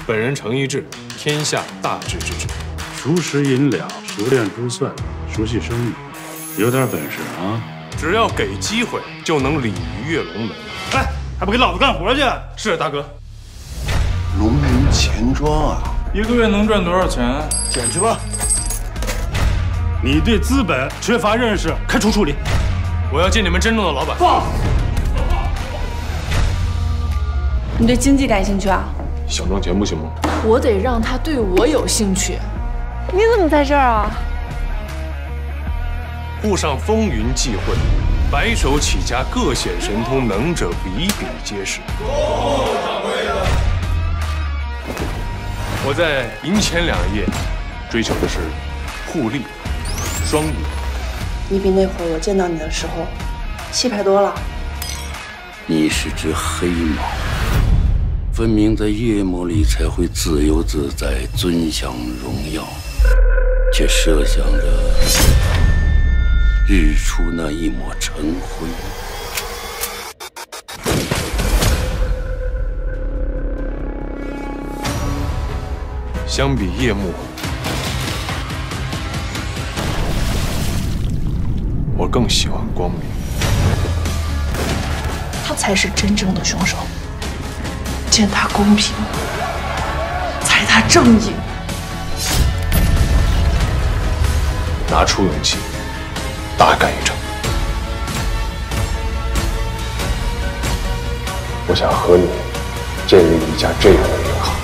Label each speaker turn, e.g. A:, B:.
A: 本人程一智，天下大治之治。
B: 熟识银两，熟练珠算，熟悉生意，有点本事啊！
A: 只要给机会，就能鲤鱼跃龙门。
B: 哎，还不给老子干活去？
A: 是大哥。
C: 龙云钱庄啊，
D: 一个月能赚多少钱？
C: 减去吧。
B: 你对资本缺乏认识，开除处理。
A: 我要见你们真正的老板。
B: 放！
E: 你对经济感兴趣啊？
A: 想挣钱不行吗？
E: 我得让他对我有兴趣。你怎么在这儿啊？
A: 沪上风云际会，白手起家各显神通，能者比比皆是。我在银钱两业追求的是互利、双赢。
F: 你比那会儿我见到你的时候气派多了。
G: 你是只黑猫，分明在夜幕里才会自由自在、尊享荣耀，却设想着日出那一抹晨辉。
A: 相比夜幕，我更喜欢光明。
F: 他才是真正的凶手。见他公平，踩他正义。
A: 拿出勇气，大干一场。我想和你建立一家这样的银行。